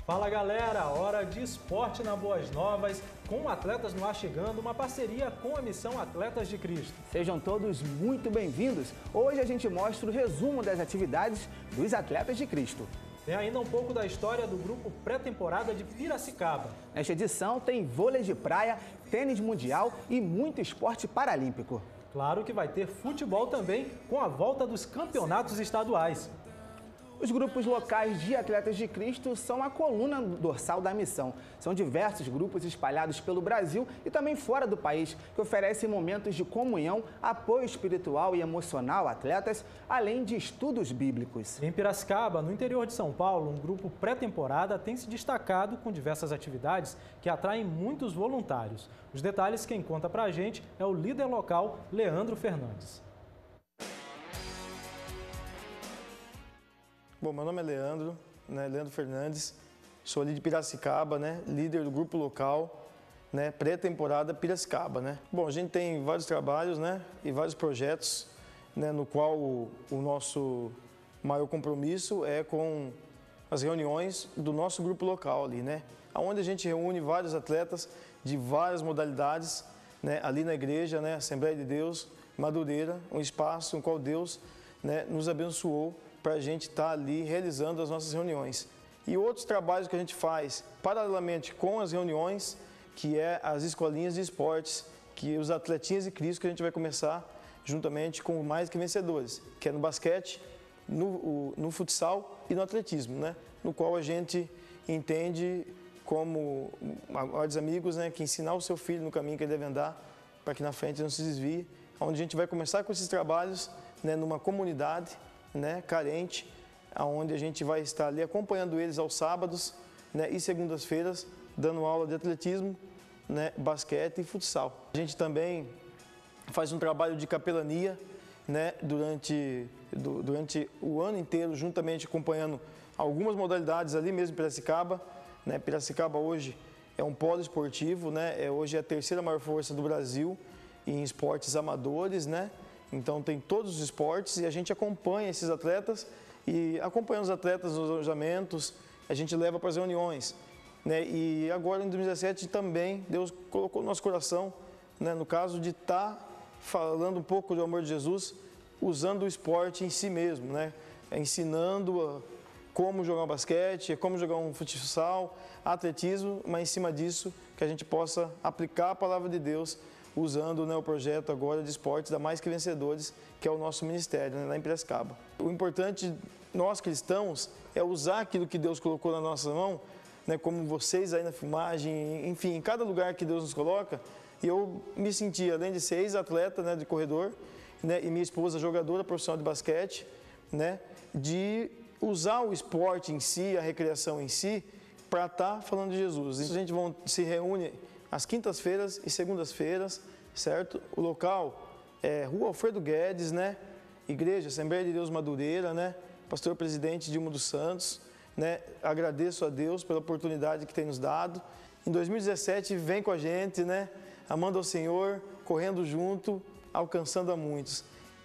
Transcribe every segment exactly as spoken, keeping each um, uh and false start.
Fala galera, hora de esporte na Boas Novas, com Atletas no Ar chegando, uma parceria com a Missão Atletas de Cristo. Sejam todos muito bem-vindos. Hoje a gente mostra o resumo das atividades dos Atletas de Cristo. Tem ainda um pouco da história do grupo pré-temporada de Piracicaba. Nesta edição tem vôlei de praia, tênis mundial e muito esporte paralímpico. Claro que vai ter futebol também, com a volta dos campeonatos estaduais. Os grupos locais de Atletas de Cristo são a coluna dorsal da missão. São diversos grupos espalhados pelo Brasil e também fora do país, que oferecem momentos de comunhão, apoio espiritual e emocional a atletas, além de estudos bíblicos. Em Piracicaba, no interior de São Paulo, um grupo pré-temporada tem se destacado com diversas atividades que atraem muitos voluntários. Os detalhes quem conta pra gente é o líder local, Leandro Fernandes. Bom, meu nome é Leandro, né, Leandro Fernandes, sou ali de Piracicaba, né, líder do grupo local, né, pré-temporada Piracicaba, né. Bom, a gente tem vários trabalhos, né, e vários projetos, né, no qual o, o nosso maior compromisso é com as reuniões do nosso grupo local ali, né, onde a gente reúne vários atletas de várias modalidades, né, ali na igreja, né, Assembleia de Deus, Madureira, um espaço no qual Deus, né, nos abençoou para a gente estar ali realizando as nossas reuniões. E outros trabalhos que a gente faz paralelamente com as reuniões, que é as escolinhas de esportes, que os atletinhas de Cristo que a gente vai começar juntamente com Mais Que Vencedores, que é no basquete, no, o, no futsal e no atletismo, né? No qual a gente entende como maiores amigos, né, que ensinar o seu filho no caminho que ele deve andar, para que na frente não se desvie, onde a gente vai começar com esses trabalhos, né, numa comunidade, né, carente, onde a gente vai estar ali acompanhando eles aos sábados, né, e segundas-feiras, dando aula de atletismo, né, basquete e futsal. A gente também faz um trabalho de capelania, né, durante, do, durante o ano inteiro, juntamente acompanhando algumas modalidades ali mesmo em Piracicaba. Né, Piracicaba hoje é um polo esportivo, né, é, hoje é a terceira maior força do Brasil em esportes amadores, né? Então tem todos os esportes e a gente acompanha esses atletas e acompanha os atletas nos alojamentos, a gente leva para as reuniões, né? E agora em dois mil e dezessete também Deus colocou no nosso coração, né, no caso de estar tá falando um pouco do amor de Jesus, usando o esporte em si mesmo, né? Ensinando a como jogar um basquete, como jogar um futsal, atletismo, mas em cima disso que a gente possa aplicar a palavra de Deus usando, né, o projeto agora de esportes da Mais Que Vencedores, que é o nosso ministério, né, lá em Piracicaba. O importante, nós cristãos, é usar aquilo que Deus colocou na nossa mão, né, como vocês aí na filmagem, enfim, em cada lugar que Deus nos coloca. E eu me senti, além de ser ex-atleta, né, de corredor, né, e minha esposa jogadora profissional de basquete, né, de usar o esporte em si, a recreação em si, para estar falando de Jesus. Então, a gente vão, se reúne às quintas-feiras e segundas-feiras, certo? O local é Rua Alfredo Guedes, né? Igreja Assembleia de Deus Madureira, né? Pastor Presidente Dilma dos Santos, né? Agradeço a Deus pela oportunidade que tem nos dado. Em dois mil e dezessete, vem com a gente, né? Amando ao Senhor, correndo junto, alcançando a muitos.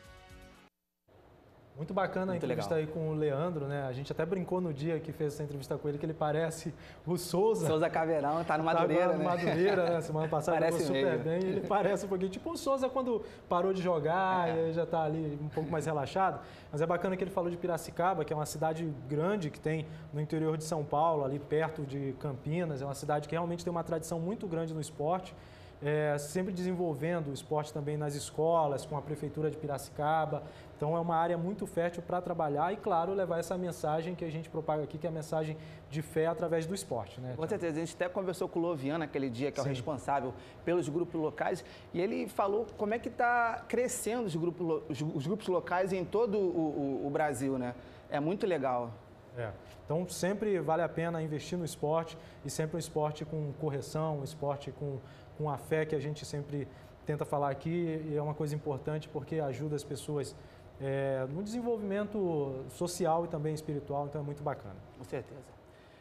Muito bacana a Muito entrevista legal. aí com o Leandro, né? A gente até brincou no dia que fez essa entrevista com ele que ele parece o Souza. Souza Caveirão, tá no Madureira, tá no né? Madureira, né? Semana passada Parece jogou super mesmo. bem. Ele parece um pouquinho tipo o Souza quando parou de jogar É. e aí já tá ali um pouco mais relaxado. Mas é bacana que ele falou de Piracicaba, que é uma cidade grande que tem no interior de São Paulo, ali perto de Campinas. É uma cidade que realmente tem uma tradição muito grande no esporte. É, sempre desenvolvendo o esporte também nas escolas, com a Prefeitura de Piracicaba. Então é uma área muito fértil para trabalhar e, claro, levar essa mensagem que a gente propaga aqui, que é a mensagem de fé através do esporte, né? Com certeza, a gente até conversou com o Loviano naquele dia, que é o Sim. responsável pelos grupos locais, e ele falou como é que está crescendo os grupos, os, os grupos locais em todo o, o, o Brasil, né? É muito legal. É. Então sempre vale a pena investir no esporte e sempre um esporte com correção, um esporte com, com a fé que a gente sempre tenta falar aqui, e é uma coisa importante porque ajuda as pessoas é, no desenvolvimento social e também espiritual, então é muito bacana. Com certeza.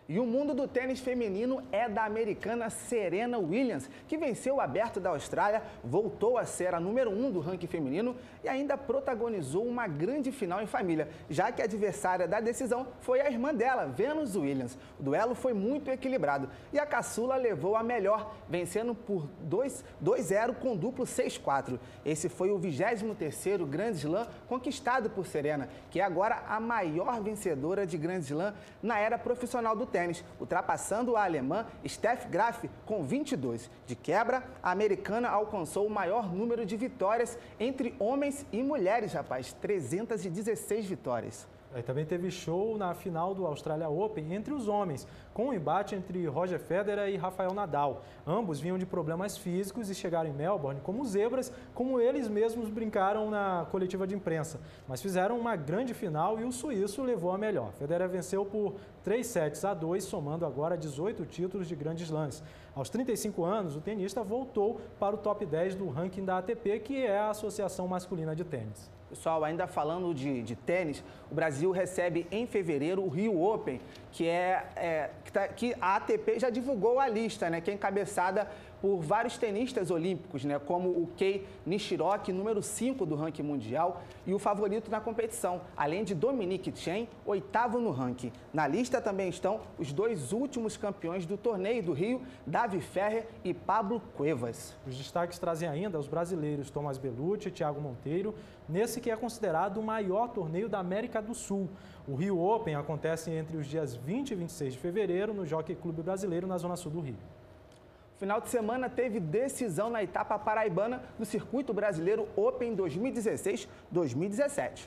E o mundo do tênis feminino é da americana Serena Williams, que venceu o Aberto da Austrália, voltou a ser a número um do ranking feminino e ainda protagonizou uma grande final em família, já que a adversária da decisão foi a irmã dela, Venus Williams. O duelo foi muito equilibrado e a caçula levou a melhor, vencendo por dois a zero com duplo seis a quatro. Esse foi o vigésimo terceiro Grand Slam conquistado por Serena, que é agora a maior vencedora de Grand Slam na era profissional do tênis, ultrapassando a alemã Steffi Graf com vinte e dois. De quebra, a americana alcançou o maior número de vitórias entre homens e mulheres, rapaz, trezentas e dezesseis vitórias. Aí também teve show na final do Australia Open entre os homens, com um embate entre Roger Federer e Rafael Nadal. Ambos vinham de problemas físicos e chegaram em Melbourne como zebras, como eles mesmos brincaram na coletiva de imprensa. Mas fizeram uma grande final e o suíço levou a melhor. Federer venceu por três sets a dois, somando agora dezoito títulos de grandes slams. Aos trinta e cinco anos, o tenista voltou para o top dez do ranking da A T P, que é a Associação Masculina de Tênis. Pessoal, ainda falando de, de tênis, o Brasil recebe em fevereiro o Rio Open, que, é, é, que, tá, que a A T P já divulgou a lista, né, que é encabeçada por vários tenistas olímpicos, né, como o Kei Nishioka, número cinco do ranking mundial, e o favorito na competição, além de Dominic Chen, oitavo no ranking. Na lista também estão os dois últimos campeões do torneio do Rio, Davi Ferrer e Pablo Cuevas. Os destaques trazem ainda os brasileiros Tomás Bellucci e Thiago Monteiro, nesse que é considerado o maior torneio da América do Sul. O Rio Open acontece entre os dias vinte e vinte e seis de fevereiro no Jockey Clube Brasileiro, na Zona Sul do Rio. Final de semana teve decisão na etapa paraibana do Circuito Brasileiro Open dois mil e dezesseis dois mil e dezessete.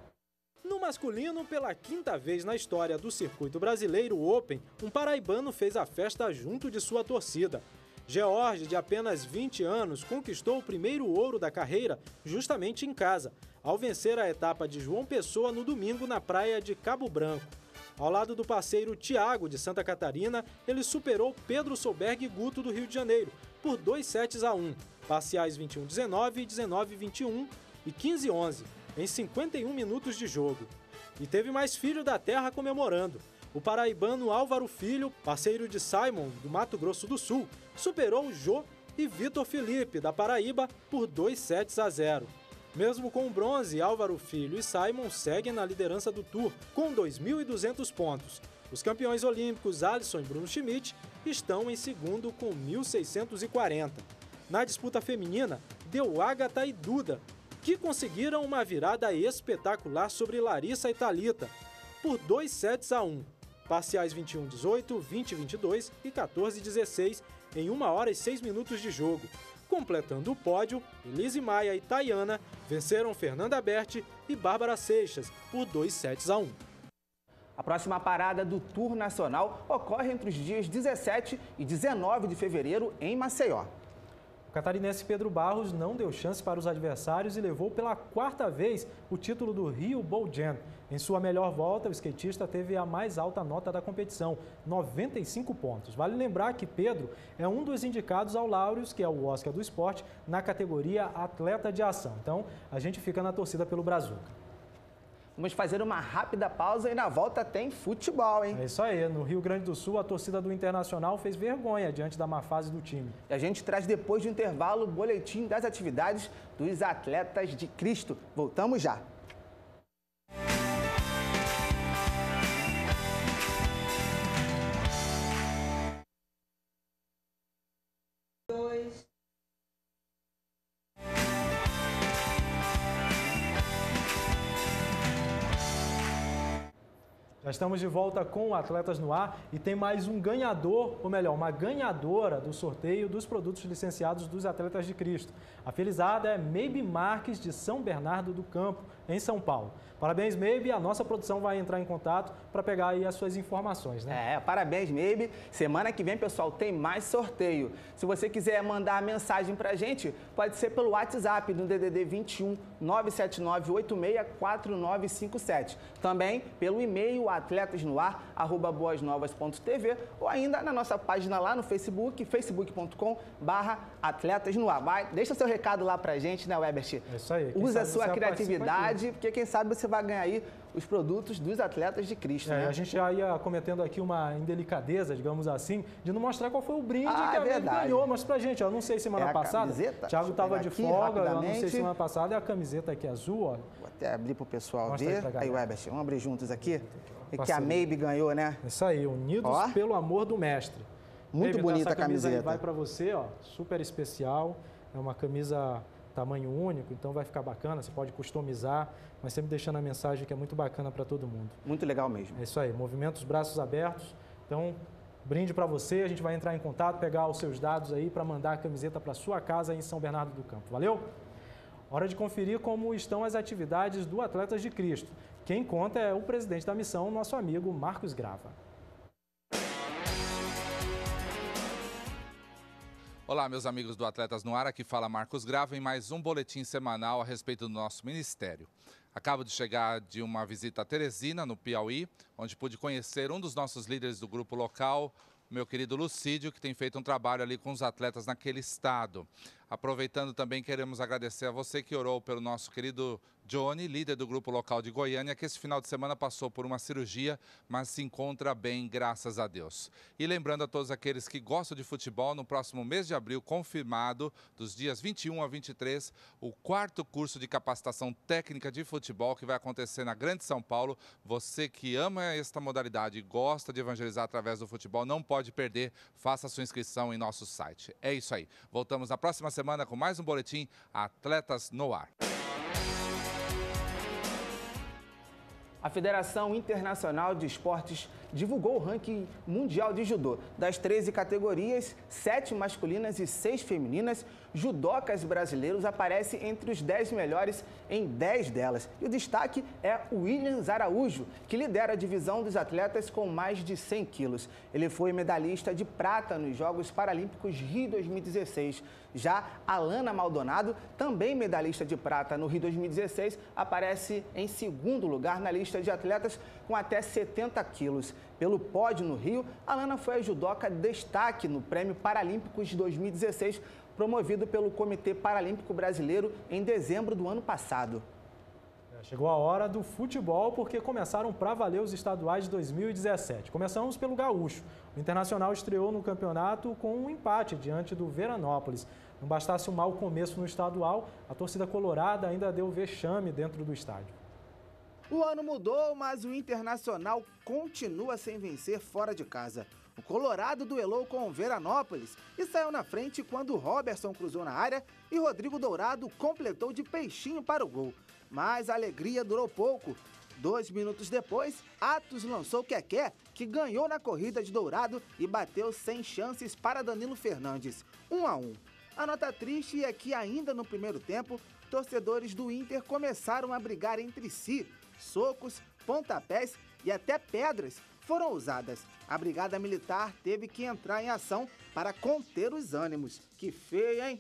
No masculino, pela quinta vez na história do Circuito Brasileiro Open, um paraibano fez a festa junto de sua torcida. George, de apenas vinte anos, conquistou o primeiro ouro da carreira justamente em casa, ao vencer a etapa de João Pessoa no domingo na praia de Cabo Branco. Ao lado do parceiro Thiago, de Santa Catarina, ele superou Pedro Solberg e Guto, do Rio de Janeiro, por dois sets a um, parciais vinte e um a dezenove, dezenove a vinte e um e quinze a onze, em cinquenta e um minutos de jogo. E teve mais filho da terra comemorando. O paraibano Álvaro Filho, parceiro de Simon, do Mato Grosso do Sul, superou Jô e Vitor Felipe, da Paraíba, por dois sets a zero. Mesmo com o bronze, Álvaro Filho e Simon seguem na liderança do Tour, com dois mil e duzentos pontos. Os campeões olímpicos Alisson e Bruno Schmidt estão em segundo com mil seiscentos e quarenta. Na disputa feminina, deu Agatha e Duda, que conseguiram uma virada espetacular sobre Larissa e Thalita, por dois sets a um, parciais vinte e um a dezoito, vinte a vinte e dois e quatorze a dezesseis, em uma hora e seis minutos de jogo. Completando o pódio, Elise Maia e Tayana venceram Fernanda Berti e Bárbara Seixas por dois sets a um. A próxima parada do Tour Nacional ocorre entre os dias dezessete e dezenove de fevereiro em Maceió. O catarinense Pedro Barros não deu chance para os adversários e levou pela quarta vez o título do Rio Bowl Jam. Em sua melhor volta, o skatista teve a mais alta nota da competição, noventa e cinco pontos. Vale lembrar que Pedro é um dos indicados ao Laureus, que é o Oscar do esporte, na categoria Atleta de Ação. Então, a gente fica na torcida pelo Brazuca. Vamos fazer uma rápida pausa e na volta tem futebol, hein? É isso aí. No Rio Grande do Sul, a torcida do Internacional fez vergonha diante da má fase do time. E a gente traz depois do intervalo o boletim das atividades dos atletas de Cristo. Voltamos já. Já estamos de volta com o Atletas no Ar e tem mais um ganhador, ou melhor, uma ganhadora do sorteio dos produtos licenciados dos Atletas de Cristo. A felizada é Maybe Marques, de São Bernardo do Campo, em São Paulo. Parabéns, Maybe. A nossa produção vai entrar em contato para pegar aí as suas informações, né? É, parabéns, Maybe. Semana que vem, pessoal, tem mais sorteio. Se você quiser mandar a mensagem para a gente, pode ser pelo WhatsApp no D D D vinte e um, nove sete nove, oito seis quatro nove cinco sete. Também pelo e-mail Atletas no Ar, arroba boasnovas ponto tv, ou ainda na nossa página lá no Facebook, facebook ponto com barra Atletas no Ar. Vai, deixa seu recado lá pra gente, né, Webert? É isso aí. Usa a sua criatividade, porque quem sabe você vai ganhar aí os produtos dos Atletas de Cristo, é, né? A gente já ia cometendo aqui uma indelicadeza, digamos assim, de não mostrar qual foi o brinde ah, que a Baby ganhou. Mostra pra gente, ó. Não sei semana é a passada. Camiseta? O Thiago estava de folga, eu não sei semana passada. É a camiseta aqui azul, ó. Vou até abrir pro pessoal Mostra ver. Aí, aí Webert, vamos abrir juntos aqui. E que a Parceria. Maybe ganhou, né? Isso aí, Unidos ó. pelo Amor do Mestre. Muito Maybe, bonita então, essa a camiseta. Aí vai pra você, ó. Super especial. É uma camisa tamanho único, então vai ficar bacana, você pode customizar, mas sempre deixando a mensagem que é muito bacana para todo mundo. Muito legal mesmo. É isso aí, movimentos, braços abertos. Então, brinde para você, a gente vai entrar em contato, pegar os seus dados aí para mandar a camiseta para sua casa em São Bernardo do Campo. Valeu? Hora de conferir como estão as atividades do Atletas de Cristo. Quem conta é o presidente da missão, nosso amigo Marcos Grava. Olá, meus amigos do Atletas no Ar, aqui fala Marcos Grava em mais um boletim semanal a respeito do nosso ministério. Acabo de chegar de uma visita a Teresina, no Piauí, onde pude conhecer um dos nossos líderes do grupo local, o meu querido Lucídio, que tem feito um trabalho ali com os atletas naquele estado. Aproveitando também, queremos agradecer a você que orou pelo nosso querido Johnny, líder do grupo local de Goiânia, que esse final de semana passou por uma cirurgia, mas se encontra bem, graças a Deus. E lembrando a todos aqueles que gostam de futebol, no próximo mês de abril, confirmado, dos dias vinte e um a vinte e três, o quarto curso de capacitação técnica de futebol que vai acontecer na Grande São Paulo. Você que ama esta modalidade e gosta de evangelizar através do futebol, não pode perder, faça a sua inscrição em nosso site. É isso aí. Voltamos na próxima semana com mais um boletim Atletas no Ar. A Federação Internacional de Esportes divulgou o ranking mundial de judô. Das treze categorias, sete masculinas e seis femininas, judocas brasileiros aparecem entre os dez melhores em dez delas. E o destaque é o Williams Araújo, que lidera a divisão dos atletas com mais de cem quilos. Ele foi medalhista de prata nos Jogos Paralímpicos Rio dois mil e dezesseis. Já a Lana Maldonado, também medalhista de prata no Rio dois mil e dezesseis, aparece em segundo lugar na lista de atletas com até setenta quilos. Pelo pódio no Rio, a Lana foi a judoca destaque no Prêmio Paralímpicos de dois mil e dezesseis, promovido pelo Comitê Paralímpico Brasileiro em dezembro do ano passado. Chegou a hora do futebol, porque começaram para valer os estaduais de dois mil e dezessete. Começamos pelo Gaúcho. O Internacional estreou no campeonato com um empate diante do Veranópolis. Não bastasse um mau começo no estadual, a torcida colorada ainda deu vexame dentro do estádio. O ano mudou, mas o Internacional continua sem vencer fora de casa. O Colorado duelou com o Veranópolis e saiu na frente quando Robertson cruzou na área e Rodrigo Dourado completou de peixinho para o gol. Mas a alegria durou pouco. Dois minutos depois, Atos lançou Keké, que ganhou na corrida de Dourado e bateu sem chances para Danilo Fernandes. um a um. A nota triste é que ainda no primeiro tempo, torcedores do Inter começaram a brigar entre si. Socos, pontapés e até pedras foram usadas. A Brigada Militar teve que entrar em ação para conter os ânimos. Que feio, hein?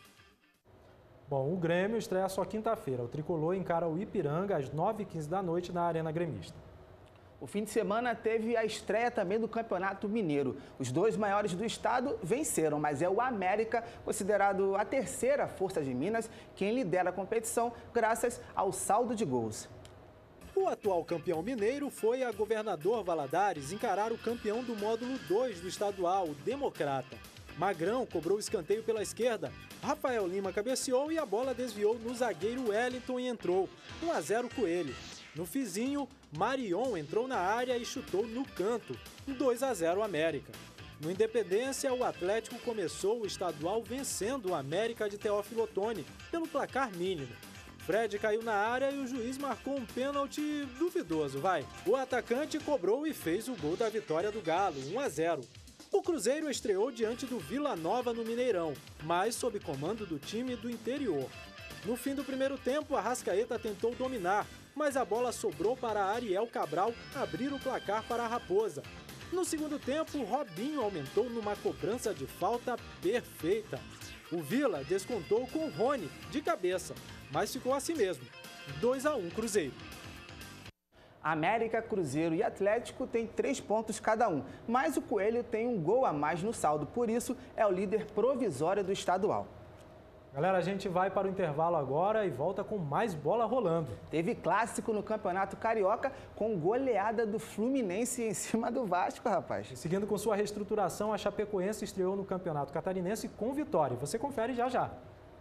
Bom, o Grêmio estreia só quinta-feira. O Tricolor encara o Ipiranga às nove e quinze da noite na Arena Gremista. O fim de semana teve a estreia também do Campeonato Mineiro. Os dois maiores do estado venceram, mas é o América, considerado a terceira força de Minas, quem lidera a competição graças ao saldo de gols. O atual campeão mineiro foi a Governador Valadares encarar o campeão do módulo dois do estadual, o Democrata. Magrão cobrou o escanteio pela esquerda, Rafael Lima cabeceou e a bola desviou no zagueiro Wellington e entrou. um a zero Coelho. No fizinho, Marion entrou na área e chutou no canto. dois a zero América. No Independência, o Atlético começou o estadual vencendo o América de Teófilo Otoni pelo placar mínimo. Fred caiu na área e o juiz marcou um pênalti duvidoso, vai. O atacante cobrou e fez o gol da vitória do Galo, um a zero. O Cruzeiro estreou diante do Vila Nova no Mineirão, mas sob comando do time do interior. No fim do primeiro tempo, Arrascaeta tentou dominar, mas a bola sobrou para Ariel Cabral abrir o placar para a Raposa. No segundo tempo, Robinho aumentou numa cobrança de falta perfeita. O Vila descontou com Rony, de cabeça, mas ficou assim mesmo, dois a um Cruzeiro. América, Cruzeiro e Atlético têm três pontos cada um, mas o Coelho tem um gol a mais no saldo, por isso é o líder provisório do estadual. Galera, a gente vai para o intervalo agora e volta com mais bola rolando. Teve clássico no Campeonato Carioca com goleada do Fluminense em cima do Vasco, rapaz. E seguindo com sua reestruturação, a Chapecoense estreou no Campeonato Catarinense com vitória. Você confere já já.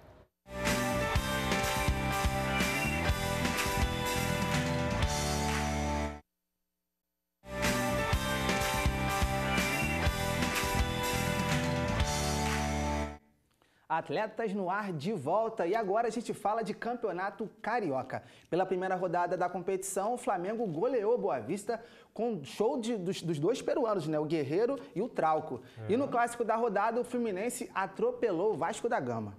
Atletas no ar de volta e agora a gente fala de Campeonato Carioca. Pela primeira rodada da competição, o Flamengo goleou Boa Vista com show de, dos, dos dois peruanos, né? O Guerreiro e o Trauco. É. E no clássico da rodada, o Fluminense atropelou o Vasco da Gama.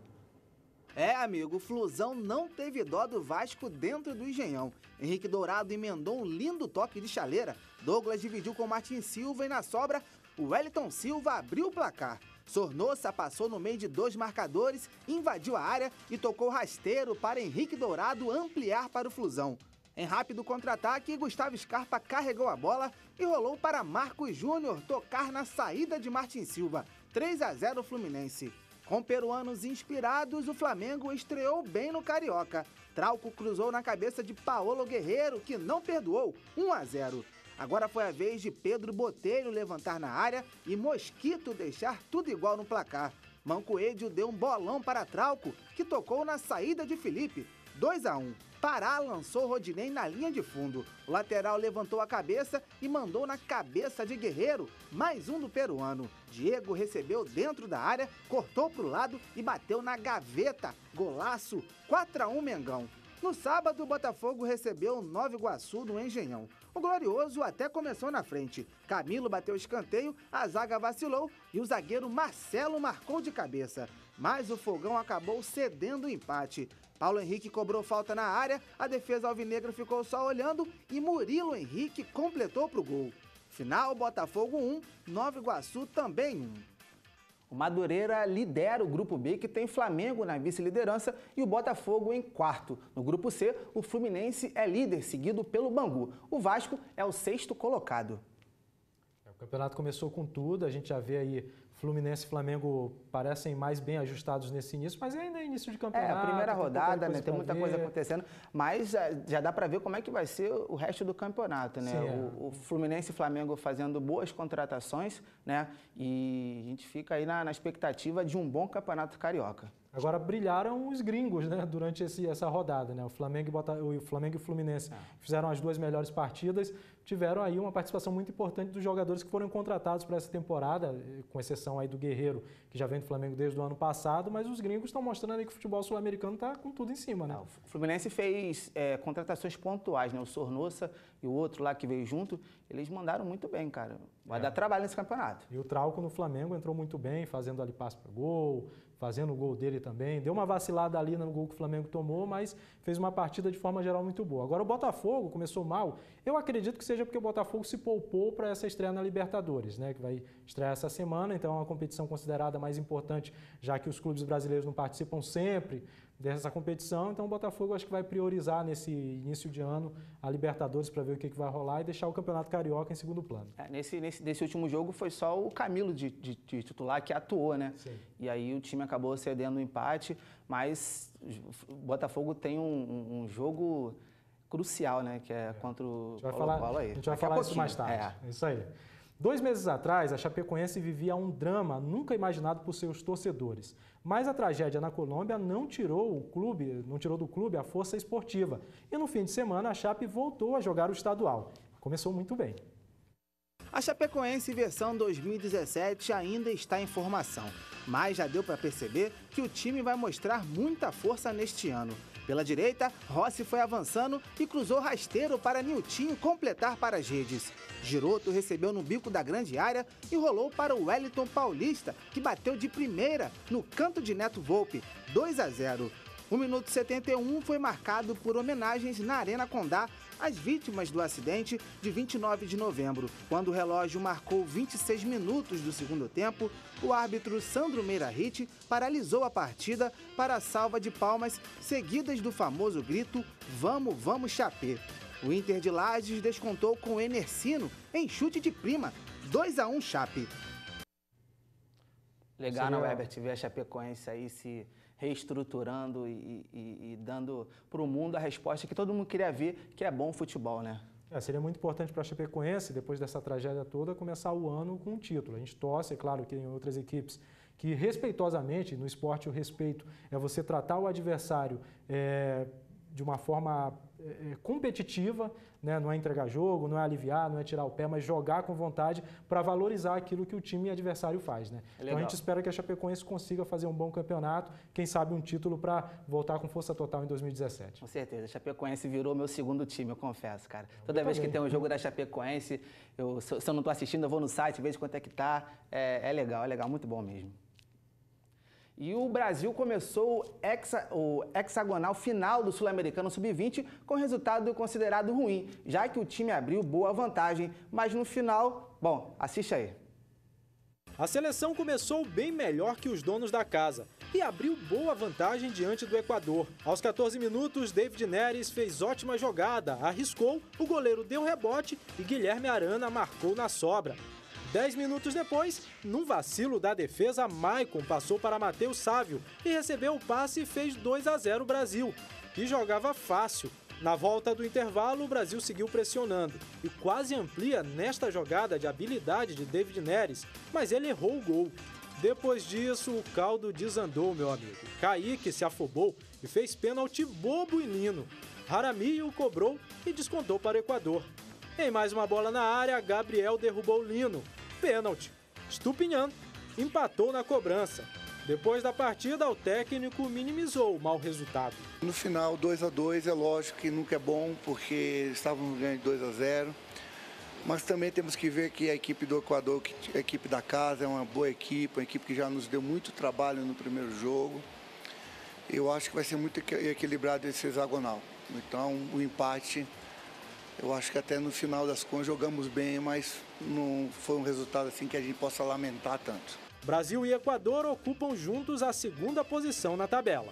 É, amigo, o Flusão não teve dó do Vasco dentro do Engenhão. Henrique Dourado emendou um lindo toque de chaleira. Douglas dividiu com Martin Silva e na sobra, o Wellington Silva abriu o placar. Sornosa passou no meio de dois marcadores, invadiu a área e tocou rasteiro para Henrique Dourado ampliar para o Flusão. Em rápido contra-ataque, Gustavo Scarpa carregou a bola e rolou para Marcos Júnior tocar na saída de Martin Silva. três a zero Fluminense. Com peruanos inspirados, o Flamengo estreou bem no Carioca. Trauco cruzou na cabeça de Paolo Guerreiro, que não perdoou, um a zero. Agora foi a vez de Pedro Botelho levantar na área e Mosquito deixar tudo igual no placar. Mancoedio deu um bolão para Trauco, que tocou na saída de Felipe. dois a um. Pará lançou Rodinei na linha de fundo. O lateral levantou a cabeça e mandou na cabeça de Guerreiro, mais um do peruano. Diego recebeu dentro da área, cortou para o lado e bateu na gaveta. Golaço, quatro a um Mengão. No sábado, o Botafogo recebeu o Nova Iguaçu no Engenhão. O Glorioso até começou na frente. Camilo bateu escanteio, a zaga vacilou e o zagueiro Marcelo marcou de cabeça. Mas o Fogão acabou cedendo o empate. Paulo Henrique cobrou falta na área, a defesa alvinegra ficou só olhando e Murilo Henrique completou para o gol. Final, Botafogo um, Nova Iguaçu também um. O Madureira lidera o Grupo B, que tem Flamengo na vice-liderança e o Botafogo em quarto. No Grupo C, o Fluminense é líder, seguido pelo Bangu. O Vasco é o sexto colocado. O campeonato começou com tudo, a gente já vê aí Fluminense e Flamengo parecem mais bem ajustados nesse início, mas ainda é início de campeonato. É, a primeira rodada, né? Tem muita coisa acontecendo, mas já, já dá para ver como é que vai ser o resto do campeonato, né? Sim, é. o, o Fluminense e Flamengo fazendo boas contratações, né? E a gente fica aí na, na expectativa de um bom campeonato carioca. Agora brilharam os gringos, né, durante esse, essa rodada, né? O Flamengo e, Bota, o Flamengo e o Fluminense é. fizeram as duas melhores partidas, tiveram aí uma participação muito importante dos jogadores que foram contratados para essa temporada, com exceção aí do Guerreiro, que já vem do Flamengo desde o ano passado, mas os gringos estão mostrando aí que o futebol sul-americano está com tudo em cima, né? É, o Fluminense fez é, contratações pontuais, né? O Sornosa e o outro lá que veio junto, eles mandaram muito bem, cara. Vai é. dar trabalho nesse campeonato. E o Trauco no Flamengo entrou muito bem, fazendo ali passe para gol, fazendo o gol dele também. Deu uma vacilada ali no gol que o Flamengo tomou, mas fez uma partida de forma geral muito boa. Agora o Botafogo começou mal. Eu acredito que seja porque o Botafogo se poupou para essa estreia na Libertadores, né, que vai estrear essa semana. Então é uma competição considerada mais importante, já que os clubes brasileiros não participam sempre dessa competição. Então o Botafogo acho que vai priorizar nesse início de ano a Libertadores para ver o que, que vai rolar e deixar o Campeonato Carioca em segundo plano. É, nesse, nesse, nesse último jogo foi só o Camilo de, de, de titular que atuou, né? Sim. E aí o time acabou cedendo o empate, mas o Botafogo tem um, um, um jogo crucial, né? Que é, é. contra o Colo-Colo aí. A gente vai falar isso mais tarde. É. Isso aí. Dois meses atrás, a Chapecoense vivia um drama nunca imaginado por seus torcedores. Mas a tragédia na Colômbia não tirou o clube, não tirou do clube a força esportiva. E no fim de semana, a Chape voltou a jogar o estadual. Começou muito bem. A Chapecoense versão dois mil e dezessete ainda está em formação, mas já deu para perceber que o time vai mostrar muita força neste ano. Pela direita, Rossi foi avançando e cruzou rasteiro para Niltinho completar para as redes. Giroto recebeu no bico da grande área e rolou para o Wellington Paulista, que bateu de primeira no canto de Neto Volpe, dois a zero. O minuto setenta e um foi marcado por homenagens na Arena Condá às vítimas do acidente de vinte e nove de novembro. Quando o relógio marcou vinte e seis minutos do segundo tempo, o árbitro Sandro Meirahit paralisou a partida para a salva de palmas seguidas do famoso grito "Vamos, vamos, Chapé". O Inter de Lages descontou com o Enercino em chute de prima, dois a um Chape. Legal, Seria... né, Herbert, ver a Chapecoense aí se reestruturando e, e, e dando para o mundo a resposta que todo mundo queria ver, que é bom futebol, né? É, seria muito importante para a Chapecoense, depois dessa tragédia toda, começar o ano com um título. A gente torce, é claro que em outras equipes, que respeitosamente, no esporte o respeito é você tratar o adversário é, de uma forma é, competitiva, né? Não é entregar jogo, não é aliviar, não é tirar o pé, mas jogar com vontade para valorizar aquilo que o time adversário faz, né? É então a gente espera que a Chapecoense consiga fazer um bom campeonato, quem sabe um título para voltar com força total em dois mil e dezessete. Com certeza, a Chapecoense virou meu segundo time, eu confesso, cara. Toda eu vez também. que tem um jogo da Chapecoense, eu, se eu não estou assistindo, eu vou no site, vejo quanto é que tá, é, é legal, é legal, muito bom mesmo. E o Brasil começou o, hexa, o hexagonal final do Sul-Americano sub vinte com resultado considerado ruim, já que o time abriu boa vantagem, mas no final, bom, assiste aí. A seleção começou bem melhor que os donos da casa e abriu boa vantagem diante do Equador. Aos quatorze minutos, David Neres fez ótima jogada, arriscou, o goleiro deu rebote e Guilherme Arana marcou na sobra. Dez minutos depois, num vacilo da defesa, Maicon passou para Matheus Sávio e recebeu o passe e fez dois a zero Brasil, que jogava fácil. Na volta do intervalo, o Brasil seguiu pressionando e quase amplia nesta jogada de habilidade de David Neres, mas ele errou o gol. Depois disso, o caldo desandou, meu amigo. Kaique se afobou e fez pênalti bobo e lino. Jaramillo o cobrou e descontou para o Equador. Em mais uma bola na área, Gabriel derrubou o Lino. Pênalti. Stupinhan empatou na cobrança. Depois da partida, o técnico minimizou o mau resultado. No final, dois a dois, é lógico que nunca é bom, porque estávamos ganhando dois a zero. Mas também temos que ver que a equipe do Equador, a equipe da casa, é uma boa equipe, uma equipe que já nos deu muito trabalho no primeiro jogo. Eu acho que vai ser muito equilibrado esse hexagonal. Então, o empate... Eu acho que até no final das contas jogamos bem, mas não foi um resultado assim que a gente possa lamentar tanto. Brasil e Equador ocupam juntos a segunda posição na tabela.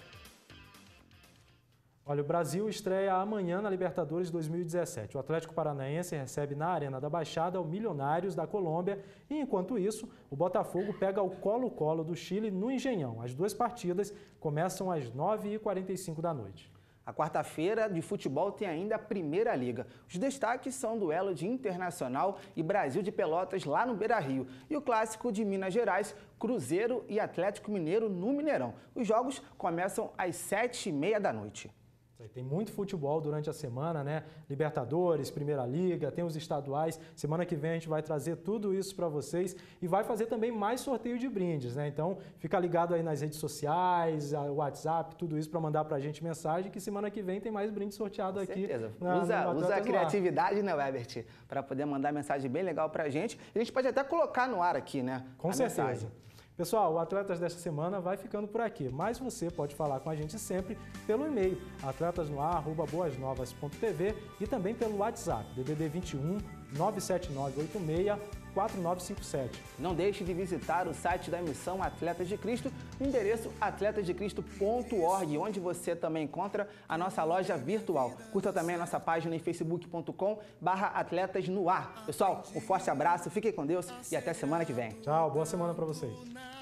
Olha, o Brasil estreia amanhã na Libertadores dois mil e dezessete. O Atlético Paranaense recebe na Arena da Baixada o Milionários da Colômbia e, enquanto isso, o Botafogo pega o Colo-Colo do Chile no Engenhão. As duas partidas começam às nove e quarenta e cinco da noite. A quarta-feira de futebol tem ainda a Primeira Liga. Os destaques são o duelo de Internacional e Brasil de Pelotas lá no Beira-Rio e o clássico de Minas Gerais, Cruzeiro e Atlético Mineiro no Mineirão. Os jogos começam às sete e meia da noite. Tem muito futebol durante a semana, né? Libertadores, Primeira Liga, tem os estaduais. Semana que vem a gente vai trazer tudo isso para vocês e vai fazer também mais sorteio de brindes, né? Então, fica ligado aí nas redes sociais, o WhatsApp, tudo isso para mandar para a gente mensagem que semana que vem tem mais brinde sorteado Com aqui. Certeza. Na, usa no usa a criatividade, né, Herbert? Para poder mandar mensagem bem legal para a gente. A gente pode até colocar no ar aqui, né? Com certeza. Mensagem. Pessoal, o Atletas desta semana vai ficando por aqui, mas você pode falar com a gente sempre pelo e-mail atletas no ar arroba boas novas ponto tv e também pelo WhatsApp, D D D vinte e um, nove sete nove oito seis, quatro nove cinco sete. Não deixe de visitar o site da Missão Atletas de Cristo, no endereço atletas de cristo ponto org, onde você também encontra a nossa loja virtual. Curta também a nossa página em facebook ponto com barra atletas no ar. Pessoal, um forte abraço, fiquem com Deus e até semana que vem. Tchau, boa semana para vocês.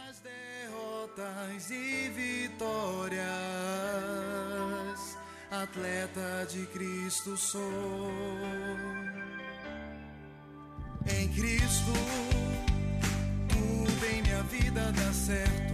E vitórias, atleta de Cristo sou. Em Cristo, tudo em minha vida dá certo.